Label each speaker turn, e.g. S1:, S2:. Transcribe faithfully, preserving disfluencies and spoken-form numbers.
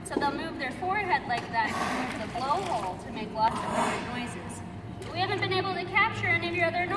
S1: So they'll move their forehead like that to move the blowhole to make lots of different noises. We haven't been able to capture any of your other